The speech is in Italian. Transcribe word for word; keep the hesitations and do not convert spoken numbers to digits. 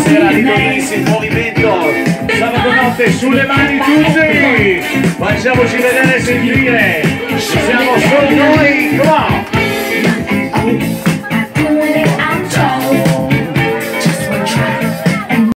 sera ritornisi in movimento. Sabato notte sulle mani tutti. Facciamoci vedere e sentire.